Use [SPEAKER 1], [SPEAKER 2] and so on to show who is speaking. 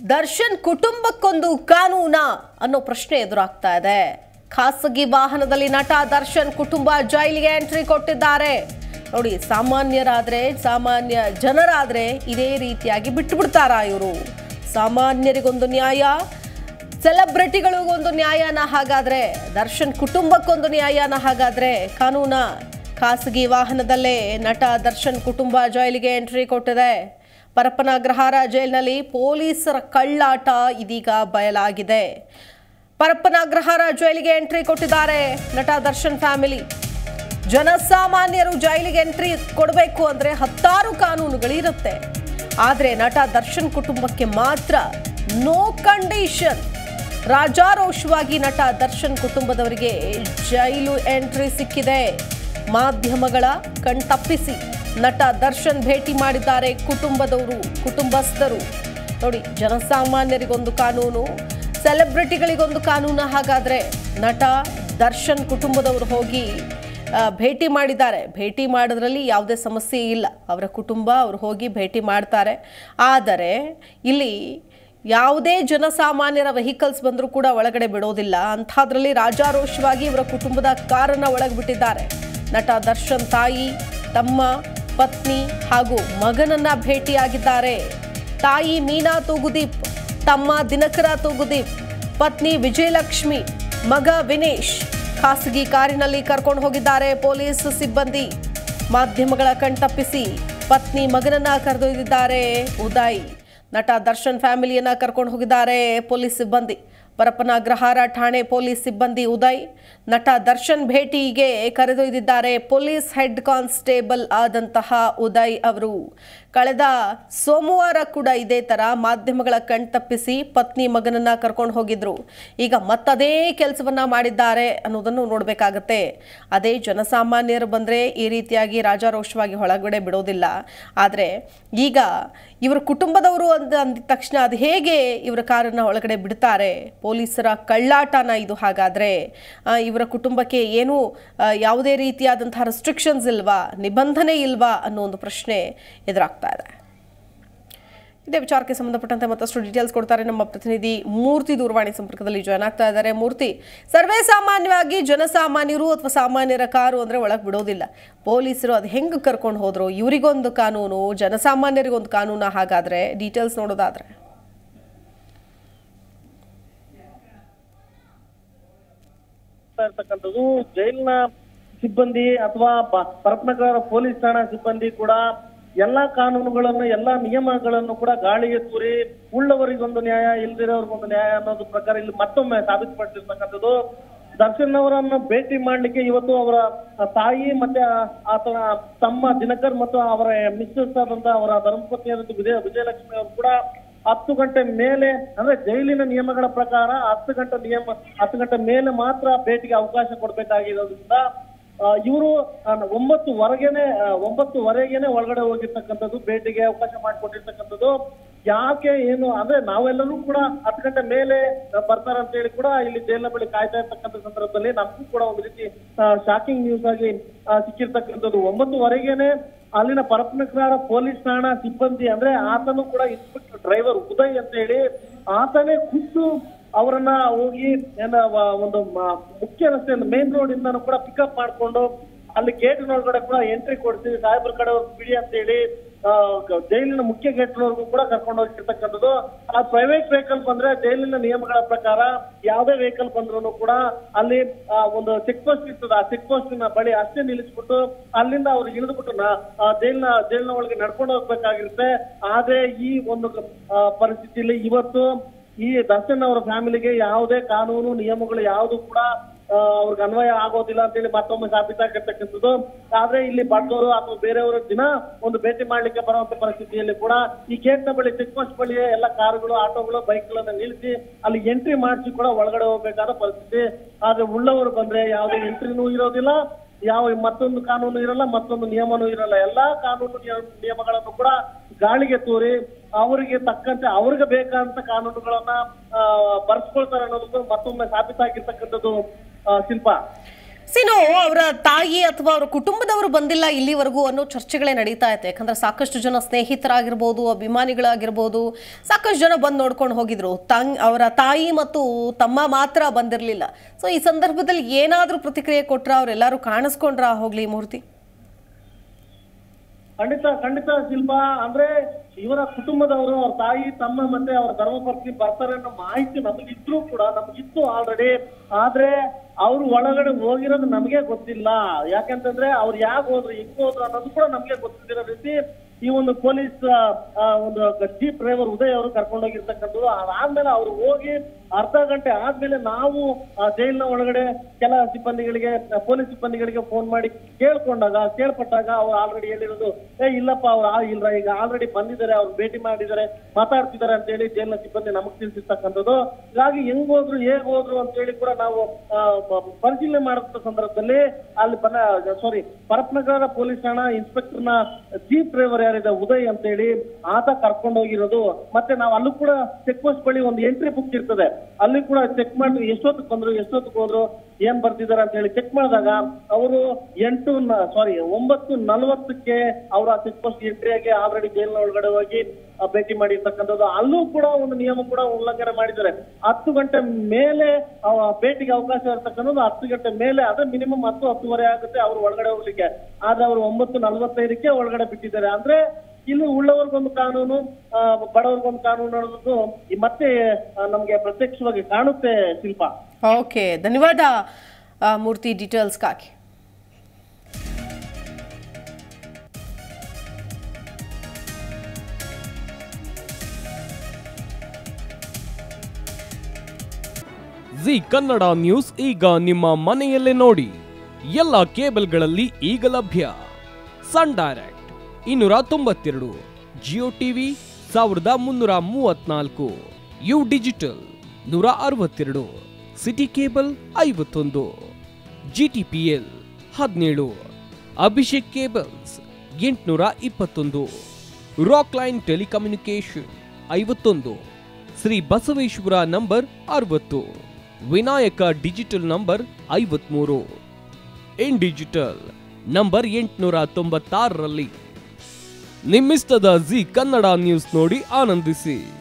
[SPEAKER 1] ದರ್ಶನ್ ಕುಟುಂಬಕ್ಕೊಂದು ಕಾನೂನಾ ಅನ್ನೋ ಪ್ರಶ್ನೆ ಎದುರಾಗ್ತಾ ಇದೆ. ಖಾಸಗಿ ವಾಹನದಲ್ಲಿ ನಟ ದರ್ಶನ್ ಕುಟುಂಬ ಜೈಲಿಗೆ ಎಂಟ್ರಿ ಕೊಟ್ಟಿದ್ದಾರೆ. ನೋಡಿ, ಸಾಮಾನ್ಯ ಜನರಾದ್ರೆ ಇದೇ ರೀತಿಯಾಗಿ ಬಿಟ್ಟು ಬಿಡ್ತಾರಾ ಇವರು? ಸಾಮಾನ್ಯರಿಗೊಂದು ನ್ಯಾಯ, ಸೆಲೆಬ್ರಿಟಿಗಳಿಗೊಂದು ನ್ಯಾಯನ ಹಾಗಾದ್ರೆ, ದರ್ಶನ್ ಕುಟುಂಬಕ್ಕೊಂದು ನ್ಯಾಯನ ಹಾಗಾದ್ರೆ ಕಾನೂನಾ? ಖಾಸಗಿ ವಾಹನದಲ್ಲೇ ನಟ ದರ್ಶನ್ ಕುಟುಂಬ ಜೈಲಿಗೆ ಎಂಟ್ರಿ ಕೊಟ್ಟಿದೆ. ಪರಪ್ಪನ ಅಗ್ರಹಾರ ಜೈಲಿನಲ್ಲಿ ಪೊಲೀಸರ ಕಳ್ಳಾಟ ಇದೀಗ ಬಯಲಾಗಿದೆ. ಪರಪ್ಪನ ಅಗ್ರಹಾರ ಜೈಲಿಗೆ ಎಂಟ್ರಿ ಕೊಟ್ಟಿದ್ದಾರೆ ನಟ ದರ್ಶನ್ ಫ್ಯಾಮಿಲಿ. ಜನಸಾಮಾನ್ಯರು ಜೈಲಿಗೆ ಎಂಟ್ರಿ ಕೊಡಬೇಕು ಅಂದ್ರೆ 10 ಕಾನೂನುಗಳಿರುತ್ತೆ. ಆದರೆ ನಟ ದರ್ಶನ್ ಕುಟುಂಬಕ್ಕೆ ಮಾತ್ರ ನೋ ಕಂಡೀಷನ್. ರಾಜಾರೋಷವಾಗಿ ನಟ ದರ್ಶನ್ ಕುಟುಂಬದವರಿಗೆ ಜೈಲು ಎಂಟ್ರಿ ಸಿಕ್ಕಿದೆ. ಮಾಧ್ಯಮಗಳ ಕಣ್ತಪ್ಪಿಸಿ ನಟ ದರ್ಶನ್ ಭೇಟಿ ಮಾಡಿದ್ದಾರೆ ಕುಟುಂಬಸ್ಥರು. ನೋಡಿ, ಜನಸಾಮಾನ್ಯರಿಗೊಂದು ಕಾನೂನು, ಸೆಲೆಬ್ರಿಟಿಗಳಿಗೊಂದು ಕಾನೂನು. ಹಾಗಾದ್ರೆ ನಟ ದರ್ಶನ್ ಕುಟುಂಬದವರು ಹೋಗಿ ಭೇಟಿ ಮಾಡಿದ್ದಾರೆ. ಭೇಟಿ ಮಾಡೋದ್ರಲ್ಲಿ ಯಾವುದೇ ಸಮಸ್ಯೆ ಇಲ್ಲ. ಅವರ ಕುಟುಂಬ ಅವರು ಹೋಗಿ ಭೇಟಿ ಮಾಡ್ತಾರೆ. ಆದರೆ ಇಲ್ಲಿ ಯಾವುದೇ ಜನಸಾಮಾನ್ಯರ ವೆಹಿಕಲ್ಸ್ ಬಂದರೂ ಕೂಡ ಒಳಗಡೆ ಬಿಡೋದಿಲ್ಲ. ಅಂಥದ್ರಲ್ಲಿ ರಾಜಾರೋಷವಾಗಿ ಇವರ ಕುಟುಂಬದ ಕಾರನ್ನು ಒಳಗೆ ಬಿಟ್ಟಿದ್ದಾರೆ. ನಟ ದರ್ಶನ್ ತಾಯಿ, ತಮ್ಮ, ಪತ್ನಿ ಹಾಗೂ ಮಗನನ್ನ ಭೇಟಿಯಾಗಿದ್ದಾರೆ. ತಾಯಿ ಮೀನಾ ತೂಗುದೀಪ್, ತಮ್ಮ ದಿನಕರ ತೂಗುದೀಪ್, ಪತ್ನಿ ವಿಜಯಲಕ್ಷ್ಮಿ, ಮಗ ವಿನೇಶ್ ಖಾಸಗಿ ಕಾರಿನಲ್ಲಿ ಕರ್ಕೊಂಡು ಹೋಗಿದ್ದಾರೆ ಪೊಲೀಸ್ ಸಿಬ್ಬಂದಿ. ಮಾಧ್ಯಮಗಳ ಕಣ್ತಪ್ಪಿಸಿ ಪತ್ನಿ ಮಗನನ್ನ ಕರೆದೊಯ್ದಿದ್ದಾರೆ ಉದಯ್. ನಟ ದರ್ಶನ್ ಫ್ಯಾಮಿಲಿಯನ್ನ ಕರ್ಕೊಂಡು ಹೋಗಿದ್ದಾರೆ ಪೊಲೀಸ್ ಸಿಬ್ಬಂದಿ. ಪರಪ್ಪನ ಅಗ್ರಹಾರ ಠಾಣೆ ಪೊಲೀಸ್ ಸಿಬ್ಬಂದಿ ಉದಯ್ ನಟ ದರ್ಶನ್ ಭೇಟಿಗೆ ಕರೆದೊಯ್ದಿದ್ದಾರೆ. ಪೊಲೀಸ್ ಹೆಡ್ ಕಾನ್ಸ್ಟೇಬಲ್ ಆದಂತಹ ಉದಯ್ ಅವರು ಕಳೆದ ಸೋಮವಾರ ಕೂಡ ಇದೇ ತರ ಮಾಧ್ಯಮಗಳ ಕಣ್ತಪ್ಪಿಸಿ ಪತ್ನಿ ಮಗನನ್ನ ಕರ್ಕೊಂಡು ಹೋಗಿದ್ರು. ಈಗ ಮತ್ತದೇ ಕೆಲಸವನ್ನ ಮಾಡಿದ್ದಾರೆ ಅನ್ನೋದನ್ನು ನೋಡಬೇಕಾಗತ್ತೆ. ಅದೇ ಜನಸಾಮಾನ್ಯರು ಬಂದ್ರೆ ಈ ರೀತಿಯಾಗಿ ರಾಜಾರೋಷವಾಗಿ ಒಳಗಡೆ ಬಿಡೋದಿಲ್ಲ. ಆದರೆ ಈಗ ಇವರ ಕುಟುಂಬದವರು ಅಂದ ತಕ್ಷಣ ಅದು ಹೇಗೆ ಇವರ ಕಾರನ್ನ ಒಳಗಡೆ ಬಿಡ್ತಾರೆ? ಪೊಲೀಸರ ಕಳ್ಳಾಟನ ಇದು? ಹಾಗಾದ್ರೆ ಇವರ ಕುಟುಂಬಕ್ಕೆ ಏನು ಯಾವುದೇ ರೀತಿಯಾದಂತಹ ರೆಸ್ಟ್ರಿಕ್ಷನ್ಸ್ ಇಲ್ವಾ, ನಿಬಂಧನೆ ಇಲ್ವಾ ಅನ್ನೋ ಒಂದು ಪ್ರಶ್ನೆ ಎದುರಾಗ್ತಾ ಇದೆ. ಇದೇ ವಿಚಾರಕ್ಕೆ ಸಂಬಂಧಪಟ್ಟಂತೆ ಮತ್ತಷ್ಟು ಡೀಟೇಲ್ಸ್ ಕೊಡ್ತಾರೆ ನಮ್ಮ ಪ್ರತಿನಿಧಿ ಮೂರ್ತಿ. ದೂರವಾಣಿ ಸಂಪರ್ಕದಲ್ಲಿ ಜಾಯ್ನ್ ಆಗ್ತಾ ಇದ್ದಾರೆ. ಮೂರ್ತಿ, ಸರ್ವೇ ಸಾಮಾನ್ಯವಾಗಿ ಜನಸಾಮಾನ್ಯರು ಅಥವಾ ಸಾಮಾನ್ಯರ ಕಾರು ಅಂದ್ರೆ ಒಳಗೆ ಬಿಡೋದಿಲ್ಲ. ಪೊಲೀಸರು ಅದು ಹೆಂಗೆ ಕರ್ಕೊಂಡು ಹೋದ್ರು? ಇವರಿಗೊಂದು ಕಾನೂನು, ಜನಸಾಮಾನ್ಯರಿಗೊಂದು ಕಾನೂನು. ಹಾಗಾದ್ರೆ ಡೀಟೇಲ್ಸ್ ನೋಡೋದಾದ್ರೆ
[SPEAKER 2] ಇರ್ತಕ್ಕಂಥದ್ದು ಜೈಲಿನ ಸಿಬ್ಬಂದಿ ಅಥವಾ ಪರಪ್ಪನಗರ ಪೊಲೀಸ್ ಠಾಣಾ ಸಿಬ್ಬಂದಿ ಕೂಡ ಎಲ್ಲಾ ಕಾನೂನುಗಳನ್ನು, ಎಲ್ಲಾ ನಿಯಮಗಳನ್ನು ಕೂಡ ಗಾಳಿಗೆ ತೂರಿ ಉಳ್ಳವರಿಗೊಂದು ನ್ಯಾಯ, ಇಲ್ದಿರೋರ್ಗೊಂದು ನ್ಯಾಯ ಅನ್ನೋದು ಪ್ರಕಾರ ಇಲ್ಲಿ ಮತ್ತೊಮ್ಮೆ ಸಾಬೀತುಪಡಿಸಿರ್ತಕ್ಕಂಥದ್ದು. ದರ್ಶನ್ ಅವರನ್ನು ಭೇಟಿ ಮಾಡ್ಲಿಕ್ಕೆ ಇವತ್ತು ಅವರ ತಾಯಿ ಮತ್ತೆ ಆತನ ತಮ್ಮ ದಿನಕರ್ ಮತ್ತು ಅವರ ಮಿಸ್ಸಸ್ ಆದಂತ ಅವರ ಧರ್ಮಪತ್ನಿಯಾದಂತ ವಿಜಯಲಕ್ಷ್ಮಿ ಅವರು ಕೂಡ 10 ಗಂಟೆ ಮೇಲೆ, ಅಂದ್ರೆ ಜೈಲಿನ ನಿಯಮಗಳ ಪ್ರಕಾರ 10 ಗಂಟೆ ಮೇಲೆ ಮಾತ್ರ ಭೇಟಿಗೆ ಅವಕಾಶ ಕೊಡ್ಬೇಕಾಗಿರೋದ್ರಿಂದ ಇವರು 9:15 ಒಳಗಡೆ ಹೋಗಿರ್ತಕ್ಕಂಥದ್ದು, ಭೇಟಿಗೆ ಅವಕಾಶ ಮಾಡಿಕೊಟ್ಟಿರ್ತಕ್ಕಂಥದ್ದು. ಯಾಕೆ ಏನು ಅಂದ್ರೆ ನಾವೆಲ್ಲರೂ ಕೂಡ 10 ಗಂಟೆ ಮೇಲೆ ಬರ್ತಾರ ಅಂತ ಹೇಳಿ ಕೂಡ ಇಲ್ಲಿ ಜೈಲಿನ ಬಳಿ ಕಾಯ್ತಾ ಇರ್ತಕ್ಕಂಥ ಸಂದರ್ಭದಲ್ಲಿ ನಮಗೂ ಕೂಡ ಒಂದು ರೀತಿ ಶಾಕಿಂಗ್ ನ್ಯೂಸ್ ಆಗಿ ಸಿಕ್ಕಿರ್ತಕ್ಕಂಥದ್ದು. 9:15 ಅಲ್ಲಿನ ಪರಪ್ಪನಗರ ಪೊಲೀಸ್ ಠಾಣಾ ಸಿಬ್ಬಂದಿ, ಅಂದ್ರೆ ಆತನು ಕೂಡ ಇನ್ಸ್ಪೆಕ್ಟರ್ ಡ್ರೈವರ್ ಉದಯ್ ಅಂತ ಹೇಳಿ ಆತನೇ ಖುದ್ದು ಅವರನ್ನ ಹೋಗಿ ಒಂದು ಮುಖ್ಯ ರಸ್ತೆ ಮೇನ್ ರೋಡ್ ಇಂದ ಕೂಡ ಪಿಕಪ್ ಮಾಡ್ಕೊಂಡು ಅಲ್ಲಿ ಗೇಟಿನೊಳಗಡೆ ಕೂಡ ಎಂಟ್ರಿ ಕೊಡ್ತೀವಿ, ಸಾಹೇಬ್ರ ಕಡೆ ಬಿಡಿ ಅಂತ ಹೇಳಿ ಜೈಲಿನ ಮುಖ್ಯ ಗೇಟ್ನವರೆಗೂ ಕೂಡ ಕರ್ಕೊಂಡು ಹೋಗಿರ್ತಕ್ಕಂಥದ್ದು. ಆ ಪ್ರೈವೇಟ್ ವೆಹಿಕಲ್ ಬಂದ್ರೆ ಜೈಲಿನ ನಿಯಮಗಳ ಪ್ರಕಾರ ಯಾವುದೇ ವೆಹಿಕಲ್ ಬಂದ್ರು ಕೂಡ ಅಲ್ಲಿ ಒಂದು ಚೆಕ್ ಪೋಸ್ಟ್ ಇರ್ತದೆ. ಆ ಚೆಕ್ ಪೋಸ್ಟ್ ಬಳಿ ಅಷ್ಟೇ ನಿಲ್ಲಿಸ್ಬಿಟ್ಟು ಅಲ್ಲಿಂದ ಅವ್ರು ಇಳಿದ್ಬಿಟ್ಟು ಜೈಲಿನ ಒಳಗೆ ನಡ್ಕೊಂಡು ಹೋಗ್ಬೇಕಾಗಿರುತ್ತೆ. ಆದ್ರೆ ಈ ಒಂದು ಪರಿಸ್ಥಿತಿಯಲ್ಲಿ ಇವತ್ತು ಈ ದರ್ಶನ್ ಅವರ ಫ್ಯಾಮಿಲಿಗೆ ಯಾವುದೇ ಕಾನೂನು ನಿಯಮಗಳು ಯಾವುದು ಕೂಡ ಅವ್ರಿಗೆ ಅನ್ವಯ ಆಗೋದಿಲ್ಲ ಅಂತ ಹೇಳಿ ಮತ್ತೊಮ್ಮೆ ಸಾಬೀತಾಗಿರ್ತಕ್ಕಂಥದ್ದು. ಆದ್ರೆ ಇಲ್ಲಿ ಬಂದವರು ಅಥವಾ ಬೇರೆಯವರು ದಿನ ಒಂದು ಭೇಟಿ ಮಾಡ್ಲಿಕ್ಕೆ ಬರುವಂತ ಪರಿಸ್ಥಿತಿಯಲ್ಲಿ ಕೂಡ ಈ ಗೇಟ್ ನ ಬಳಿ, ಚೆಕ್ ಪೋಸ್ಟ್ ಬಳಿ ಎಲ್ಲ ಕಾರುಗಳು, ಆಟೋಗಳು, ಬೈಕ್ಗಳನ್ನ ನಿಲ್ಲಿಸಿ ಅಲ್ಲಿ ಎಂಟ್ರಿ ಮಾಡಿಸಿ ಕೂಡ ಒಳಗಡೆ ಹೋಗ್ಬೇಕಾದ ಪರಿಸ್ಥಿತಿ. ಆದ್ರೆ ಉಳ್ಳವರು ಬಂದ್ರೆ ಯಾವುದೇ ಎಂಟ್ರಿನೂ ಇರೋದಿಲ್ಲ, ಮತ್ತೊಂದು ಕಾನೂನು ಇರಲ್ಲ, ಮತ್ತೊಂದು ನಿಯಮನೂ ಇರಲ್ಲ. ಎಲ್ಲಾ ಕಾನೂನು ನಿಯಮಗಳನ್ನು ಕೂಡ ಗಾಳಿಗೆ ತೂರಿ ಅವರಿಗೆ ತಕ್ಕಂತೆ ಅವ್ರಿಗೆ ಬೇಕಾದಂತ ಕಾನೂನುಗಳನ್ನ ಬರ್ಸ್ಕೊಳ್ತಾರೆ ಅನ್ನೋದಕ್ಕೂ ಮತ್ತೊಮ್ಮೆ ಸಾಬೀತಾಗಿರ್ತಕ್ಕಂಥದ್ದು ಶಿಲ್ಪ.
[SPEAKER 1] ಸಿನೋ ಅವರ ತಾಯಿ ಅಥವಾ ಅವರ ಕುಟುಂಬದವರು ಬಂದಿಲ್ಲ ಇಲ್ಲಿವರೆಗೂ ಅನ್ನೋ ಚರ್ಚೆಗಳೇ ನಡೀತಾ ಇದೆ. ಯಾಕಂದ್ರೆ ಸಾಕಷ್ಟು ಜನ ಸ್ನೇಹಿತರಾಗಿರ್ಬೋದು, ಅಭಿಮಾನಿಗಳಾಗಿರ್ಬೋದು, ಸಾಕಷ್ಟು ಜನ ಬಂದು ನೋಡ್ಕೊಂಡು ಹೋಗಿದ್ರು. ಅವರ ತಾಯಿ ಮತ್ತು ತಮ್ಮ ಮಾತ್ರ ಬಂದಿರಲಿಲ್ಲ. ಸೊ ಈ ಸಂದರ್ಭದಲ್ಲಿ ಏನಾದರೂ ಪ್ರತಿಕ್ರಿಯೆ ಕೊಟ್ರ, ಅವರೆಲ್ಲರೂ ಕಾಣಿಸ್ಕೊಂಡ್ರ ಹೋಗ್ಲಿ ಮೂರ್ತಿ?
[SPEAKER 2] ಖಂಡಿತ ಶಿಲ್ಪ, ಅಂದ್ರೆ ಇವರ ಕುಟುಂಬದವರು, ಅವ್ರ ತಾಯಿ, ತಮ್ಮ ಮತ್ತೆ ಅವ್ರ ಧರ್ಮಪತ್ನಿ ಬರ್ತಾರೆ ಅನ್ನೋ ಮಾಹಿತಿ ನಮಗಿದ್ರು ಕೂಡ, ನಮಗಿತ್ತು ಆಲ್ರೆಡಿ. ಆದ್ರೆ ಅವ್ರು ಒಳಗಡೆ ಹೋಗಿರೋದು ನಮಗೆ ಗೊತ್ತಿಲ್ಲ. ಯಾಕಂತಂದ್ರೆ ಅವ್ರು ಯಾಕೆ ಹೋದ್ರು, ಹೆಂಗ್ ಹೋದ್ರು ಅನ್ನೋದು ಕೂಡ ನಮ್ಗೆ ಗೊತ್ತಿರೋ ರೀತಿ ಈ ಒಂದು ಪೊಲೀಸ್ ಒಂದು ಜೀಪ್ ಡ್ರೈವರ್ ಉದಯ್ ಅವರು ಕರ್ಕೊಂಡೋಗಿರ್ತಕ್ಕಂಥದ್ದು. ಅದಾದ್ಮೇಲೆ ಅವ್ರು ಹೋಗಿ ಅರ್ಧ ಗಂಟೆ ಆದ್ಮೇಲೆ ನಾವು ಜೈಲಿನ ಒಳಗಡೆ ಕೆಲ ಸಿಬ್ಬಂದಿಗಳಿಗೆ, ಪೊಲೀಸ್ ಸಿಬ್ಬಂದಿಗಳಿಗೆ ಫೋನ್ ಮಾಡಿ ಕೇಳ್ಪಟ್ಟಾಗ ಅವ್ರು ಆಲ್ರೆಡಿ ಹೇಳಿರೋದು, ಇಲ್ಲಪ್ಪ ಅವ್ರು ಇಲ್ಲ, ಈಗ ಆಲ್ರೆಡಿ ಬಂದಿದ್ದಾರೆ, ಅವ್ರು ಭೇಟಿ ಮಾಡಿದ್ದಾರೆ, ಮಾತಾಡ್ತಿದ್ದಾರೆ ಅಂತ ಹೇಳಿ ಜೈಲಿನ ಸಿಬ್ಬಂದಿ ನಮಗ್ ತಿಳಿಸಿರ್ತಕ್ಕಂಥದ್ದು. ಹೀಗಾಗಿ ಹೆಂಗ್ ಹೋದ್ರು, ಹೇಗ್ ಹೋದ್ರು ಅಂತ ಹೇಳಿ ಕೂಡ ನಾವು ಪರಿಶೀಲನೆ ಮಾಡುತ್ತ ಸಂದರ್ಭದಲ್ಲಿ ಅಲ್ಲಿ ಪರಪ್ನಗರ ಪೊಲೀಸ್ ಠಾಣಾ ಇನ್ಸ್ಪೆಕ್ಟರ್ನ ಜೀಪ್ ಡ್ರೈವರ್ ಯಾರಿದೆ ಉದಯ್ ಅಂತ ಹೇಳಿ ಆತ ಕರ್ಕೊಂಡು ಹೋಗಿರೋದು. ಮತ್ತೆ ನಾವು ಅಲ್ಲೂ ಕೂಡ ಚೆಕ್ ಪೋಸ್ಟ್ ಬಳಿ ಒಂದು ಎಂಟ್ರಿ ಬುಕ್ ಇರ್ತದೆ, ಅಲ್ಲಿ ಕೂಡ ಚೆಕ್ ಮಾಡಿದ್ವಿ, ಎಷ್ಟೊತ್ತಿಗೆ ಬಂದ್ರು, ಎಷ್ಟೊತ್ತಿಗೆ ಹೋದ್ರು, ಏನ್ ಬರ್ತಿದಾರೆ ಅಂತ ಹೇಳಿ ಚೆಕ್ ಮಾಡಿದಾಗ ಅವರು 9:40ಕ್ಕೆ ಅವರ ಚೆಕ್ ಪೋಸ್ಟ್ ಎಂಟ್ರಿ ಆಗಿ ಆಲ್ರೆಡಿ ಜೈಲಿನ ಒಳಗಡೆ ಹೋಗಿ ಭೇಟಿ ಮಾಡಿರ್ತಕ್ಕಂಥದ್ದು. ಅಲ್ಲೂ ಕೂಡ ಒಂದು ನಿಯಮ ಕೂಡ ಉಲ್ಲಂಘನೆ ಮಾಡಿದ್ದಾರೆ. 10 ಗಂಟೆ ಮೇಲೆ ಭೇಟಿಗೆ ಅವಕಾಶ ಇರ್ತಕ್ಕಂಥದ್ದು 10 ಗಂಟೆ ಮೇಲೆ, ಅದೇ ಮಿನಿಮಮ್ 10-10:30 ಆಗುತ್ತೆ ಅವ್ರು ಒಳಗಡೆ ಹೋಗ್ಲಿಕ್ಕೆ. ಆದ್ರೆ ಅವರು 9:45ಕ್ಕೆ ಒಳಗಡೆ ಬಿಟ್ಟಿದ್ದಾರೆ. ಅಂದ್ರೆ ಇಲ್ಲಿ ಉಳ್ಳವರಿಗೊಂದು ಕಾನೂನು, ಬಡವರಿಗೊಂದು ಕಾನೂನು ಅನ್ನೋದು ಮತ್ತೆ ನಮ್ಗೆ ಪ್ರತ್ಯಕ್ಷವಾಗಿ ಕಾಣುತ್ತೆ ಶಿಲ್ಪ.
[SPEAKER 1] ಓಕೆ, ಧನ್ಯವಾದ ಮೂರ್ತಿ ಡೀಟೇಲ್ಸ್ಗಾಗಿ.
[SPEAKER 3] ಜಿ ಕನ್ನಡ ನ್ಯೂಸ್ ಈಗ ನಿಮ್ಮ ಮನೆಯಲ್ಲೇ ನೋಡಿ. ಎಲ್ಲ ಕೇಬಲ್ಗಳಲ್ಲಿ ಈಗ ಲಭ್ಯ. Sun Direct 292, Jio TV 1334, U Digital 162, City Cable 51, GTPL 17, Abhishek Cables 821, Rock Line Telecommunication 51, Shri Basaveshwara number 60, Vinayaka Digital number 53, in Digital number 896ರಲ್ಲಿ. ನಿಮ್ಮಿಸ್ತದ ಜಿ ಕನ್ನಡ ನ್ಯೂಸ್ ನೋಡಿ ಆನಂದಿಸಿ.